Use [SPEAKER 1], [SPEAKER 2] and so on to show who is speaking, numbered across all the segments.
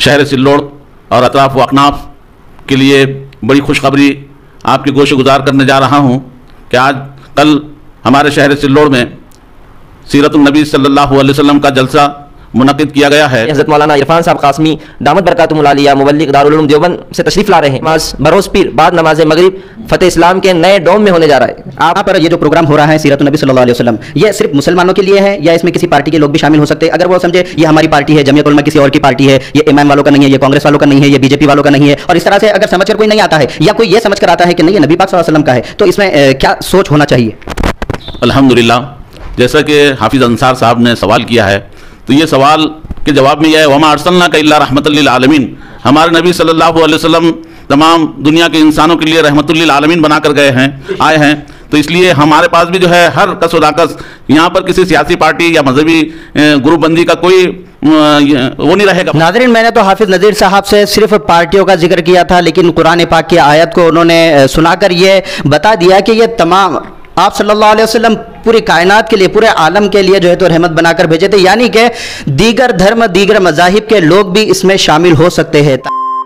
[SPEAKER 1] شہر سلوڑ اور اطراف و اکناف کے لیے بڑی خوشخبری آپ کے گوش گزار کرنے جا رہا ہوں کہ آج کل ہمارے شہر سلوڑ میں سیرت النبی صلی اللہ علیہ وسلم کا جلسہ منعقد کیا گیا ہے۔
[SPEAKER 2] حضرت مولانا عرفان صاحب قاسمی دامت برکاتہم العالیہ مبلغ دارالعلوم دیوبند سے تشریف لا رہے ہیں۔ نماز بروز پیر بعد نماز مغرب فتح اسلام کے نئے ڈوم میں ہونے جا رہا ہے۔
[SPEAKER 3] آپ پر یہ جو پروگرام ہو رہا ہے سیرت النبی صلی اللہ علیہ وسلم، یہ صرف مسلمانوں کے لیے ہے یا اس میں کسی پارٹی کے لوگ بھی شامل ہو سکتے ہیں؟ اگر وہ سمجھے یہ ہماری پارٹی ہے، جمعیت علماء کسی اور کی پارٹی ہے، یہ امام والوں کا نہیں ہے، یہ کانگریس والوں کا نہیں ہے، یہ بی جے پی والوں کا نہیں ہے، اور اس طرح سے اگر سمجھ کر کوئی نہیں آتا ہے یا کوئی یہ سمجھ کر آتا ہے کہ نہیں یہ نبی پاک صلی اللہ علیہ وسلم کا ہے، تو اس میں کیا سوچ ہونا چاہیے؟
[SPEAKER 1] الحمدللہ، جیسا کہ حافظ انصار صاحب نے سوال کیا ہے تو یہ سوال کے جواب میں یہ ہے وَمَا أَرْسَلْنَاكَ إِلَّا رَحْمَةً لِّلْعَالَمِينَ، ہمارے نبی صلی اللہ علیہ وسلم تمام دنیا کے انسانوں کے لیے رحمت للعالمین بنا کر آئے ہیں، تو اس لیے ہمارے پاس بھی جو ہے ہر کس و ناقص یہاں پر کسی سیاسی پارٹی یا مذہبی گروپ بندی کا کوئی وہ نہیں رہے گا۔
[SPEAKER 3] ناظرین، میں نے تو حافظ نذیر صاحب سے صرف پارٹیوں کا ذکر کیا تھا، لیکن قرآن پاک کی آیت کو انہوں نے سنا کر یہ بتا دیا کہ یہ تمام آپ صلی اللہ علیہ وسلم پوری کائنات کے لیے، پورے عالم کے لیے جو ہے تو رحمت بنا کر بھیجے تھے، یعنی کہ دیگر دھرم، دیگر مذاہب کے لوگ بھی اس میں شامل ہو سکتے ہیں۔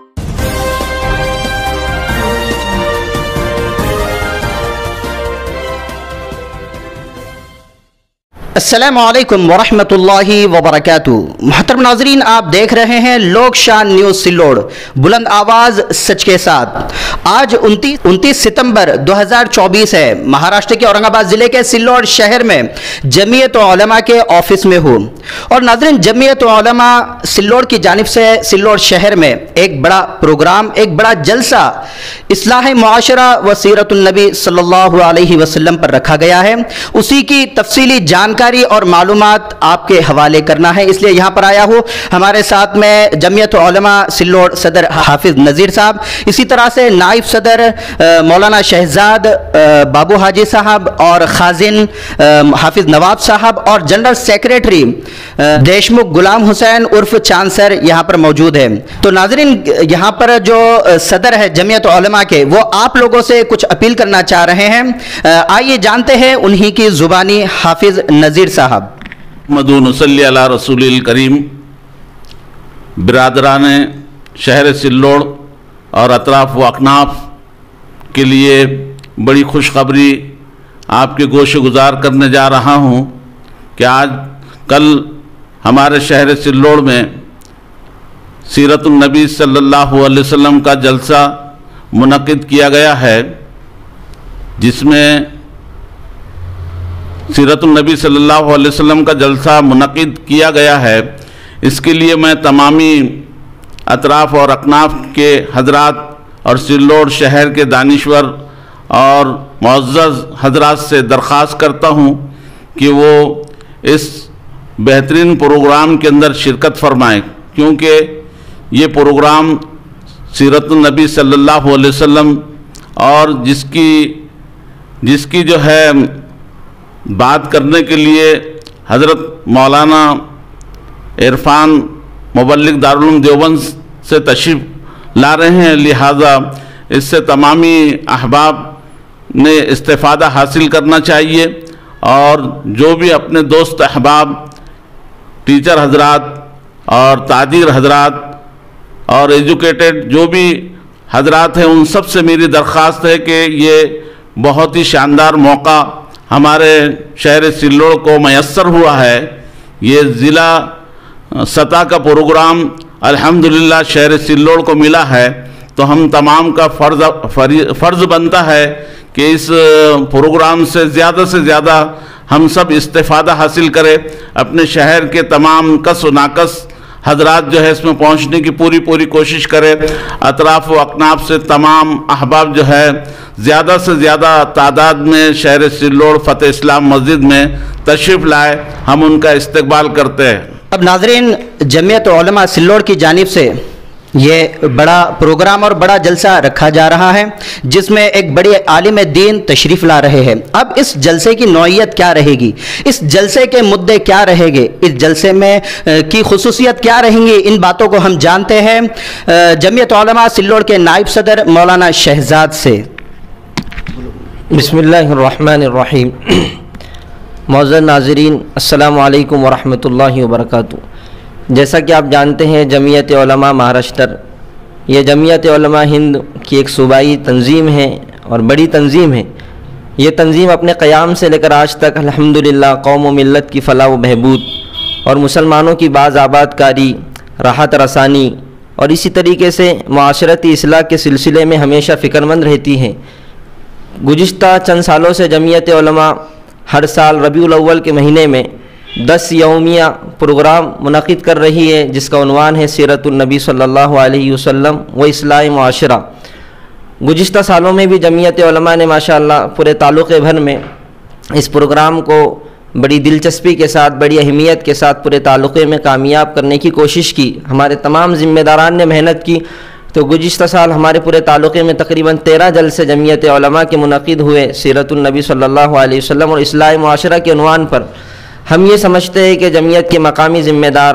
[SPEAKER 3] السلام علیکم ورحمۃ اللہ وبرکاتہ۔ محترم ناظرین، آپ دیکھ رہے ہیں لوک شان نیوز سلوڑ، بلند آواز سچ کے ساتھ۔ آج 29 ستمبر 2024 ہے۔ مہاراشٹر کے اورنگ آباد ضلع کے سلوڑ شہر میں جمعیت علماء کے آفس میں ہوں، اور ناظرین جمعیت علماء سلوڑ کی جانب سے سلوڑ شہر میں ایک بڑا پروگرام، ایک بڑا جلسہ اصلاح معاشرہ و سیرت النبی صلی اللہ علیہ وسلم پر رکھا گیا ہے۔ اسی کی تفصیلی جانکاری اور معلومات آپ کے حوالے کرنا ہے، اس لیے یہاں پر آیا ہوں۔ ہمارے ساتھ میں جمعیت علماء سلوڑ صدر حافظ نذیر صاحب، اسی طرح سے نائب صدر مولانا شہزاد بابو حاجی صاحب، اور خازن حافظ نواب صاحب، اور جنرل سیکریٹری دیشمکھ غلام حسین عرف چاند سر یہاں پر موجود ہے۔ تو ناظرین، یہاں پر جو صدر ہے جمعیت علماء کے، وہ آپ لوگوں سے کچھ اپیل کرنا چاہ رہے ہیں۔ آئیے جانتے ہیں انہی کی زبانی حافظ نذیر صاحب۔
[SPEAKER 1] محمد صلی علی رسول الکریم۔ برادران شہر سلوڑ اور اطراف و اکناف کے لیے بڑی خوشخبری آپ کے گوش گزار کرنے جا رہا ہوں کہ آج کل ہمارے شہر سلوڑ میں سیرت النبی صلی اللہ علیہ وسلم کا جلسہ منعقد کیا گیا ہے، جس میں سیرت النبی صلی اللہ علیہ وسلم کا جلسہ منعقد کیا گیا ہے۔ اس کے لیے میں تمامی اطراف اور اکناف کے حضرات اور سلوڑ شہر کے دانشور اور معزز حضرات سے درخواست کرتا ہوں کہ وہ اس بہترین پروگرام کے اندر شرکت فرمائیں، کیونکہ یہ پروگرام سیرت النبی صلی اللہ علیہ وسلم اور جس کی جو ہے بات کرنے کے لیے حضرت مولانا عرفان مبلغ دارالعلوم دیوبند سے تشریف لا رہے ہیں، لہذا اس سے تمامی احباب نے استفادہ حاصل کرنا چاہیے، اور جو بھی اپنے دوست احباب، ٹیچر حضرات اور تاجر حضرات اور ایجوکیٹڈ جو بھی حضرات ہیں، ان سب سے میری درخواست ہے کہ یہ بہت ہی شاندار موقع ہمارے شہر سلوڑ کو میسر ہوا ہے۔ یہ ضلع سطح کا پروگرام الحمدللہ شہر سلوڑ کو ملا ہے، تو ہم تمام کا فرض بنتا ہے کہ اس پروگرام سے زیادہ ہم سب استفادہ حاصل کریں، اپنے شہر کے تمام کس و ناقص حضرات جو ہے اس میں پہنچنے کی پوری کوشش کرے، اطراف و اکناف سے تمام احباب جو ہے زیادہ سے زیادہ تعداد میں شہر سلوڑ فتح اسلام مسجد میں تشریف لائے، ہم ان کا استقبال کرتے ہیں۔
[SPEAKER 3] اب ناظرین، جمعیت علماء سلوڑ کی جانب سے یہ بڑا پروگرام اور بڑا جلسہ رکھا جا رہا ہے، جس میں ایک بڑے عالم دین تشریف لا رہے ہیں۔ اب اس جلسے کی نوعیت کیا رہے گی، اس جلسے کے مدعے کیا رہیں گے، اس جلسے میں کی خصوصیت کیا رہیں گی، ان باتوں کو ہم جانتے ہیں جمعیت علماء سلوڑ کے نائب صدر مولانا شہزاد سے۔
[SPEAKER 2] بسم اللہ الرحمن الرحیم۔ معزز ناظرین، السلام علیکم ورحمۃ اللہ وبرکاتہ۔ جیسا کہ آپ جانتے ہیں جمعیت علماء مہاراشٹر یہ جمعیت علماء ہند کی ایک صوبائی تنظیم ہے اور بڑی تنظیم ہے. یہ تنظیم اپنے قیام سے لے کر آج تک الحمدللہ قوم و ملت کی فلاح و بہبود اور مسلمانوں کی باز آباد کاری، راحت رسانی اور اسی طریقے سے معاشرتی اصلاح کے سلسلے میں ہمیشہ فکر مند رہتی ہے. گزشتہ چند سالوں سے جمعیت علماء ہر سال ربیع الاول کے مہینے میں 10 یومیہ پروگرام منعقد کر رہی ہے، جس کا عنوان ہے سیرت النبی صلی اللہ علیہ وسلم و اصلاح معاشرہ. گزشتہ سالوں میں بھی جمعیت علماء نے ماشاءاللہ پورے تعلقے بھر میں اس پروگرام کو بڑی دلچسپی کے ساتھ، بڑی اہمیت کے ساتھ پورے تعلقے میں کامیاب کرنے کی کوشش کی. ہمارے تمام ذمہ داران نے محنت کی. تو گزشتہ سال ہمارے پورے تعلقے میں تقریباً 13 جلسے جمعیت علماء کے منعقد ہوئے سیرت النبی صلی اللہ علیہ وسلم اور اصلاح معاشرہ کے عنوان پر. ہم یہ سمجھتے ہیں کہ جمعیت کے مقامی ذمہ دار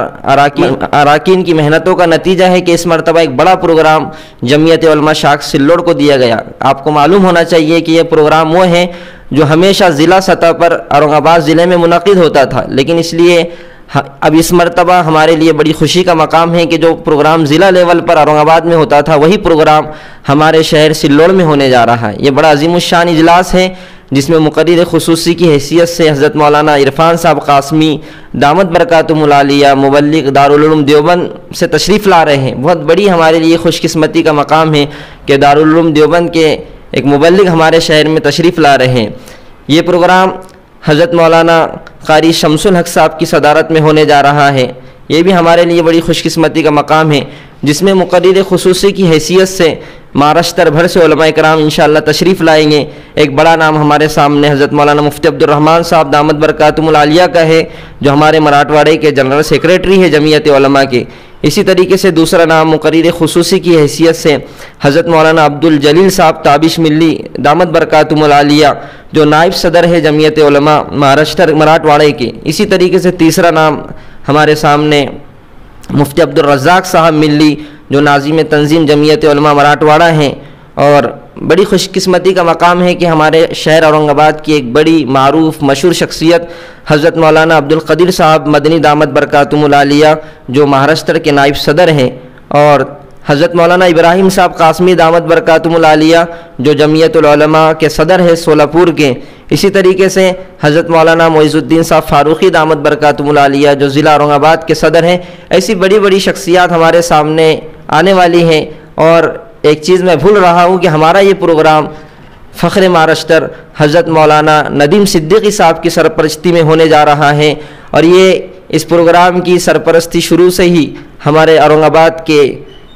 [SPEAKER 2] اراکین کی محنتوں کا نتیجہ ہے کہ اس مرتبہ ایک بڑا پروگرام جمعیت علماء شاخ سلوڑ کو دیا گیا. آپ کو معلوم ہونا چاہیے کہ یہ پروگرام وہ ہے جو ہمیشہ ضلع سطح پر اورنگ آباد ضلع میں منعقد ہوتا تھا، لیکن اس لیے اب اس مرتبہ ہمارے لیے بڑی خوشی کا مقام ہے کہ جو پروگرام ضلع لیول پر اورنگ آباد میں ہوتا تھا وہی پروگرام ہمارے شہر سلوڑ میں ہونے جا رہا ہے. یہ بڑا عظیم الشان اجلاس ہے جس میں مقرر خصوصی کی حیثیت سے حضرت مولانا عرفان صاحب قاسمی دامت برکاتہم العالیہ مبلغ دارالعلوم دیوبند سے تشریف لا رہے ہیں. بہت بڑی ہمارے لیے خوش قسمتی کا مقام ہے کہ دارالعلوم دیوبند کے ایک مبلغ ہمارے شہر میں تشریف لا رہے ہیں. یہ پروگرام حضرت مولانا قاری شمس الحق صاحب کی صدارت میں ہونے جا رہا ہے. یہ بھی ہمارے لیے بڑی خوش قسمتی کا مقام ہے جس میں مقرر خصوصی کی حیثیت سے مہاراشٹر بھر سے علماء کرام انشاءاللہ تشریف لائیں گے. ایک بڑا نام ہمارے سامنے حضرت مولانا مفتی عبد الرحمن صاحب دامت برکاتہم العالیہ کا ہے جو ہمارے مراٹھواڑے کے جنرل سیکریٹری ہے جمعیت علماء کے. اسی طریقے سے دوسرا نام مقرر خصوصی کی حیثیت سے حضرت مولانا عبد الجلیل صاحب تابش ملی دامت برکاتہم العالیہ جو نائب صدر ہے جمعیت علماء مہاراشٹر مراٹھواڑے کے. اسی طریقے سے تیسرا نام ہمارے سامنے مفتی عبد الرزاق صاحب ملی جو ناظم تنظیم جمعیت علماء مراٹھواڑہ ہیں. اور بڑی خوش قسمتی کا مقام ہے کہ ہمارے شہر اورنگ آباد کی ایک بڑی معروف مشہور شخصیت حضرت مولانا عبد القدیر صاحب مدنی دامت برکاتہم العالیہ جو مہاراشٹر کے نائب صدر ہیں، اور حضرت مولانا ابراہیم صاحب قاسمی دامت برکاتہم العالیہ جو جمعیت العلماء کے صدر ہیں سولاپور کے. اسی طریقے سے حضرت مولانا معز الدین صاحب فاروقی دامت برکاتہم العالیہ جو ضلع اورنگ آباد کے صدر ہیں. ایسی بڑی بڑی شخصیات ہمارے سامنے آنے والی ہیں. اور ایک چیز میں بھول رہا ہوں کہ ہمارا یہ پروگرام فخر مہاراشٹر حضرت مولانا ندیم صدیقی صاحب کی سرپرستی میں ہونے جا رہا ہے. اور یہ اس پروگرام کی سرپرستی شروع سے ہی ہمارے اورنگ آباد کے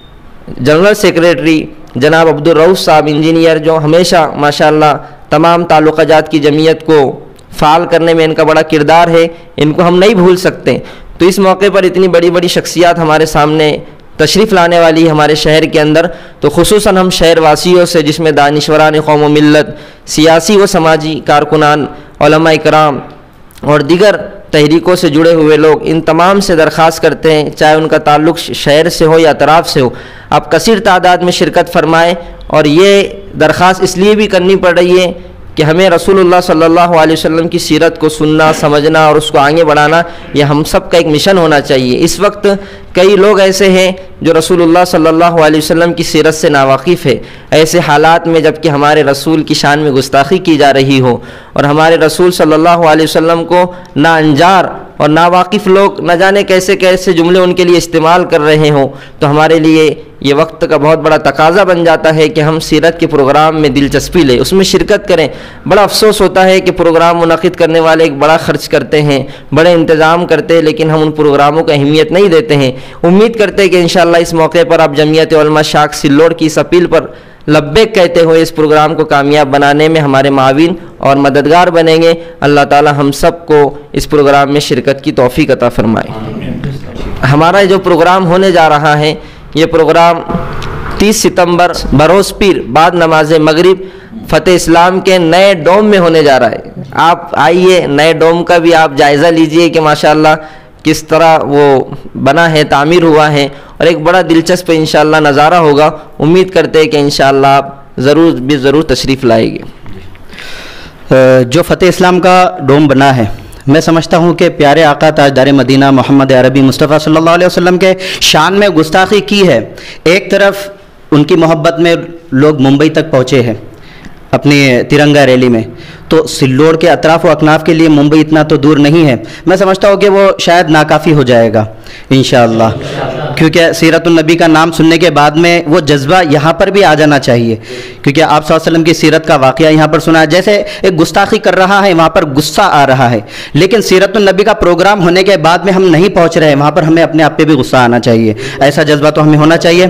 [SPEAKER 2] جنرل سیکریٹری جناب عبد الرؤف صاحب انجینئر جو ہمیشہ ماشاءاللہ تمام تعلقہ جات کی جمعیت کو فعال کرنے میں ان کا بڑا کردار ہے، ان کو ہم نہیں بھول سکتے. تو اس موقع پر اتنی بڑی بڑی شخصیات ہمارے سامنے تشریف لانے والی ہے ہمارے شہر کے اندر. تو خصوصاً ہم شہر واسیوں سے جس میں دانشوران قوم و ملت، سیاسی و سماجی کارکنان، علماء کرام اور دیگر تحریکوں سے جڑے ہوئے لوگ، ان تمام سے درخواست کرتے ہیں چاہے ان کا تعلق شہر سے ہو یا اطراف سے ہو، آپ کثیر تعداد میں شرکت فرمائیں. اور یہ درخواست اس لیے بھی کرنی پڑ رہی ہے کہ ہمیں رسول اللہ صلی اللہ علیہ وسلم کی سیرت کو سننا، سمجھنا اور اس کو آگے بڑھانا یہ ہم سب کا ایک مشن ہونا چاہیے. اس وقت کئی لوگ ایسے ہیں جو رسول اللہ صلی اللہ علیہ وسلم کی سیرت سے ناواقف ہے. ایسے حالات میں جب کہ ہمارے رسول کی شان میں گستاخی کی جا رہی ہو اور ہمارے رسول صلی اللہ علیہ وسلم کو ناانجار اور ناواقف لوگ نہ جانے کیسے کیسے جملے ان کے لیے استعمال کر رہے ہوں، تو ہمارے لیے یہ وقت کا بہت بڑا تقاضا بن جاتا ہے کہ ہم سیرت کے پروگرام میں دلچسپی لیں، اس میں شرکت کریں. بڑا افسوس ہوتا ہے کہ پروگرام منعقد کرنے والے ایک بڑا خرچ کرتے ہیں، بڑے انتظام کرتے ہیں، لیکن ہم ان پروگراموں کو اہمیت نہیں دیتے ہیں. امید کرتے ہیں کہ انشاءاللہ اس موقع پر آپ جمعیت علماء شاخ سلوڑ کی اس اپیل پر لبیک کہتے ہوئے اس پروگرام کو کامیاب بنانے میں ہمارے معاون اور مددگار بنیں گے. اللہ تعالی ہم سب کو اس پروگرام میں شرکت کی توفیق عطا فرمائے. ہمارا جو پروگرام ہونے جا رہا ہے یہ پروگرام 30 ستمبر بروز پیر بعد نماز مغرب فتح اسلام کے نئے ڈوم میں ہونے جا رہا ہے. آپ آئیے، نئے ڈوم کا بھی آپ جائزہ لیجئے کہ ماشاءاللہ کس طرح وہ بنا ہے، تعمیر ہوا ہے، اور ایک بڑا دلچسپ انشاءاللہ نظارہ ہوگا. امید کرتے ہیں کہ انشاءاللہ آپ ضرور تشریف لائیں گے.
[SPEAKER 3] جو فتح اسلام کا ڈوم بنا ہے میں سمجھتا ہوں کہ پیارے آقا تاجدار مدینہ محمد عربی مصطفیٰ صلی اللہ علیہ وسلم کے شان میں گستاخی کی ہے۔ ایک طرف ان کی محبت میں لوگ ممبئی تک پہنچے ہیں اپنی ترنگا ریلی میں، تو سلوڑ کے اطراف و اکناف کے لیے ممبئی اتنا تو دور نہیں ہے۔ میں سمجھتا ہوں کہ وہ شاید ناکافی ہو جائے گا انشاءاللہ، کیونکہ سیرت النبی کا نام سننے کے بعد میں وہ جذبہ یہاں پر بھی آ جانا چاہیے، کیونکہ آپ صلی اللہ علیہ وسلم کی سیرت کا واقعہ یہاں پر سنا ہے۔ جیسے ایک گستاخی کر رہا ہے وہاں پر غصہ آ رہا ہے، لیکن سیرت النبی کا پروگرام ہونے کے بعد میں ہم نہیں پہنچ رہے، وہاں پر ہمیں اپنے آپ پہ بھی غصہ آنا چاہیے، ایسا جذبہ تو ہمیں ہونا چاہیے۔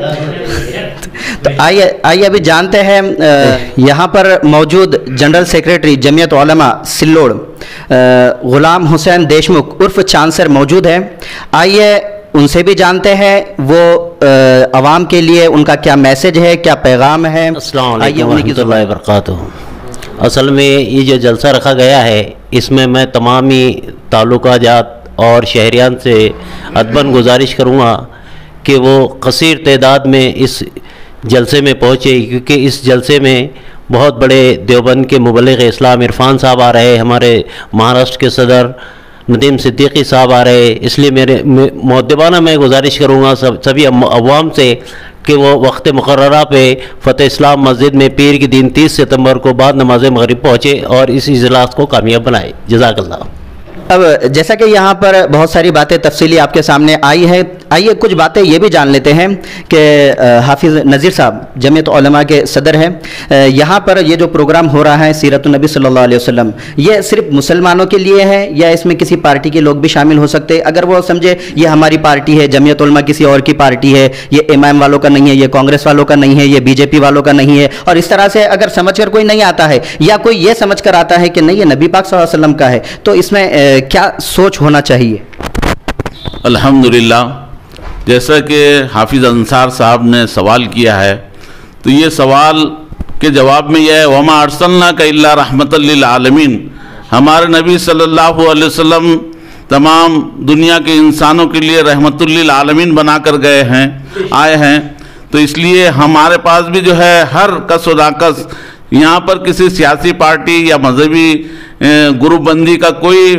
[SPEAKER 3] تو آئیے ابھی جانتے ہیں یہاں پر موجود جنرل سیکریٹری جمعیت علماء سلوڑ غلام حسین دیشمکھ عرف چاند سر موجود ہے، آئیے ان سے بھی جانتے ہیں وہ عوام کے لیے ان کا کیا میسج ہے، کیا پیغام ہے۔
[SPEAKER 4] السلام علیکم ورحمۃ اللہ وبرکاتہ۔ اصل میں یہ جو جلسہ رکھا گیا ہے اس میں تمامی تعلقہ جات اور شہریان سے ادباً گزارش کروں گا کہ وہ کثیر تعداد میں اس جلسے میں پہنچے، کیونکہ اس جلسے میں بہت بڑے دیوبند کے مبلغ اسلام عرفان صاحب آ رہے، ہمارے مہاراشٹر کے صدر ندیم صدیقی صاحب آ رہے، اس لیے میرے مؤدبانہ میں گزارش کروں گا سبھی عوام سے کہ وہ وقت مقررہ پہ فتح اسلام مسجد میں پیر کی دن 30 ستمبر کو بعد نماز مغرب پہنچے اور اس اجلاس کو کامیاب بنائے۔ جزاک اللہ۔
[SPEAKER 3] اب جیسا کہ یہاں پر بہت ساری باتیں تفصیلی آپ کے سامنے آئی ہیں، آئیے کچھ باتیں یہ بھی جان لیتے ہیں کہ حافظ نذیر صاحب جمعیت علماء کے صدر ہیں، یہاں پر یہ جو پروگرام ہو رہا ہے سیرت النبی صلی اللہ علیہ وسلم، یہ صرف مسلمانوں کے لیے ہے یا اس میں کسی پارٹی کے لوگ بھی شامل ہو سکتے؟ اگر وہ سمجھے یہ ہماری پارٹی ہے، جمعیت علماء کسی اور کی پارٹی ہے، یہ امام والوں کا نہیں ہے، یہ کانگریس والوں کا نہیں ہے، یہ بی جے پی والوں کا نہیں ہے، اور اس طرح سے اگر سمجھ کر کوئی نہیں آتا ہے یا کوئی یہ سمجھ کر آتا ہے کہ نہیں یہ نبی پاک صلی اللہ علیہ وسلم کا ہے، تو اس میں کیا سوچ ہونا چاہیے؟
[SPEAKER 1] الحمدللہ، جیسا کہ حافظ انصار صاحب نے سوال کیا ہے تو یہ سوال کے جواب میں یہ ہے وَمَا أَرْسَلْنَاكَ إِلَّا رَحْمَةً لِّلْعَالَمِينَ، ہمارے نبی صلی اللہ علیہ وسلم تمام دنیا کے انسانوں کے لیے رحمت للعالمین بنا کر آئے ہیں، تو اس لیے ہمارے پاس بھی جو ہے ہر کس و ناکس یہاں پر کسی سیاسی پارٹی یا مذہبی گروپ بندی کا کوئی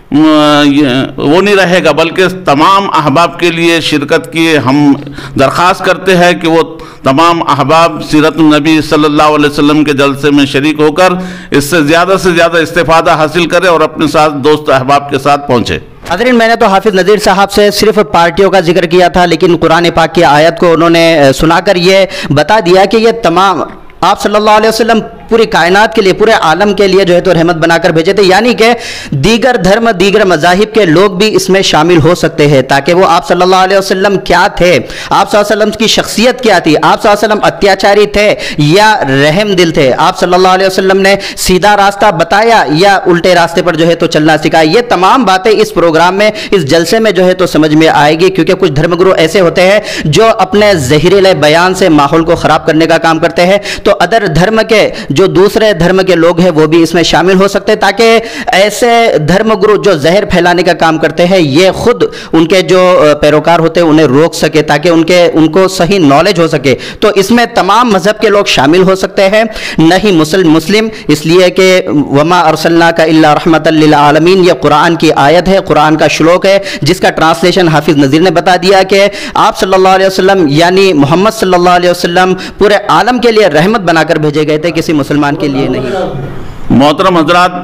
[SPEAKER 1] وہ نہیں رہے گا، بلکہ تمام احباب کے لیے شرکت کی ہم درخواست کرتے ہیں کہ وہ تمام احباب سیرت النبی صلی اللہ علیہ وسلم کے جلسے میں شریک ہو کر اس سے زیادہ استفادہ حاصل کرے اور اپنے ساتھ دوست احباب کے ساتھ پہنچے۔
[SPEAKER 3] حاضرین، میں نے تو حافظ نذیر صاحب سے صرف پارٹیوں کا ذکر کیا تھا، لیکن قرآن پاک کی آیت کو انہوں نے سنا کر یہ بتا دیا کہ یہ تمام آپ صلی اللہ علیہ وسلم پوری کائنات کے لیے، پورے عالم کے لیے جو ہے تو رحمت بنا کر بھیجے تھے، یعنی کہ دیگر دھرم، دیگر مذاہب کے لوگ بھی اس میں شامل ہو سکتے ہیں، تاکہ وہ آپ صلی اللہ علیہ وسلم کیا تھے، آپ صلی اللہ علیہ وسلم کی شخصیت کیا تھی، آپ صلی اللہ علیہ وسلم اتیاچاری تھے یا رحم دل تھے، آپ صلی اللہ علیہ وسلم نے سیدھا راستہ بتایا یا الٹے راستے پر جو ہے تو چلنا سکھایا۔ یہ تمام باتیں اس پروگرام میں، اس جلسے میں جو ہے تو سمجھ میں آئے گی، کیونکہ کچھ دھرم گرو ایسے ہوتے ہیں جو اپنے زہریلے بیان سے ماحول کو خراب کرنے کا کام کرتے ہیں، تو ادر دھرم کے جو دوسرے دھرم کے لوگ ہیں وہ بھی اس میں شامل ہو سکتے ہیں، تاکہ ایسے دھرم گرو جو زہر پھیلانے کا کام کرتے ہیں یہ خود ان کے جو پیروکار ہوتے ہیں انہیں روک سکے، تاکہ ان کو صحیح نالج ہو سکے۔ تو اس میں تمام مذہب کے لوگ شامل ہو سکتے ہیں، نہ ہی مسلم، اس لیے کہ وما ارسلناک الا رحمۃ للعالمین، یہ قرآن کی آیت ہے، قرآن کا شلوک ہے، جس کا ٹرانسلیشن حافظ نذیر نے بتا دیا کہ آپ صلی اللہ علیہ وسلم یعنی محمد صلی اللہ علیہ وسلم پورے عالم کے لیے رحمت بنا کر بھیجے گئے تھے، کسی مسلمان کے لیے نہیں۔
[SPEAKER 1] محترم حضرات،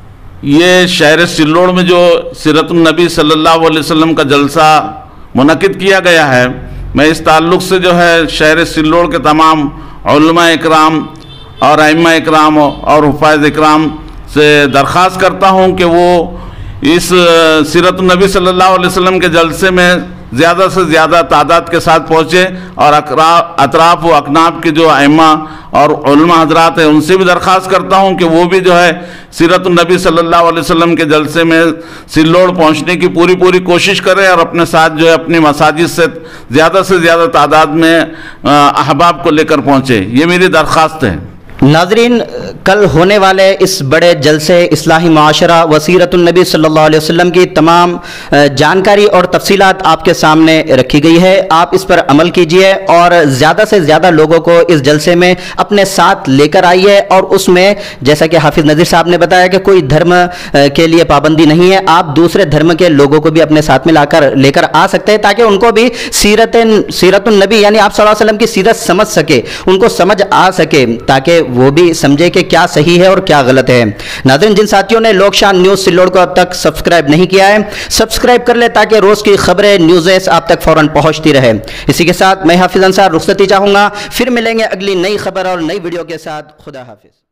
[SPEAKER 1] یہ شہر سلوڑ میں جو سیرت النبی صلی اللہ علیہ وسلم کا جلسہ منعقد کیا گیا ہے، میں اس تعلق سے جو ہے شہر سلوڑ کے تمام علماء اکرام اور ائمہ اکرام اور حفاظ اکرام سے درخواست کرتا ہوں کہ وہ اس سیرت النبی صلی اللہ علیہ وسلم کے جلسے میں زیادہ سے زیادہ تعداد کے ساتھ پہنچے، اور اطراف و اکناف کے جو ائمہ اور علماء حضرات ہیں ان سے بھی درخواست کرتا ہوں کہ وہ بھی جو ہے سیرت النبی صلی اللہ علیہ وسلم کے جلسے میں سلوڑ پہنچنے کی پوری کوشش کریں، اور اپنے ساتھ جو ہے اپنی مساجد سے زیادہ تعداد میں احباب کو لے کر پہنچے۔ یہ میری درخواست ہے۔
[SPEAKER 3] नाज़रीन, कल होने वाले इस बड़े जलसे इस्लाही मुआशरा व सीरतुन्नबी सल्लल्लाहु अलैहि वसल्लम की तमाम जानकारी और तफसीलात आपके सामने रखी गई है। आप इस पर अमल कीजिए और ज़्यादा से ज़्यादा लोगों को इस जलसे में अपने साथ लेकर आइए। और उसमें जैसा कि हाफिज़ नज़ीर साहब ने बताया कि कोई धर्म के लिए पाबंदी नहीं है, आप दूसरे धर्म के लोगों को भी अपने साथ में लेकर आ सकते हैं, ताकि उनको भी सीरतुन्नबी यानी आप सल्लल्लाहु अलैहि वसल्लम की सीरत समझ सके, उनको समझ आ सके, ताकि वो भी समझे कि क्या सही है और क्या गलत है। नाज़रीन, जिन साथियों ने लोकशान न्यूज़ सिल्लोड को अब तक सब्सक्राइब नहीं किया है, सब्सक्राइब कर ले ताकि रोज़ की खबरें, न्यूज़ेस आप तक फ़ौरन पहुंचती रहे। इसी के साथ मैं हाफिज़ अंसार रुखसती चाहूँगा, फिर मिलेंगे अगली नई खबर और नई वीडियो के साथ। खुदा हाफिज़।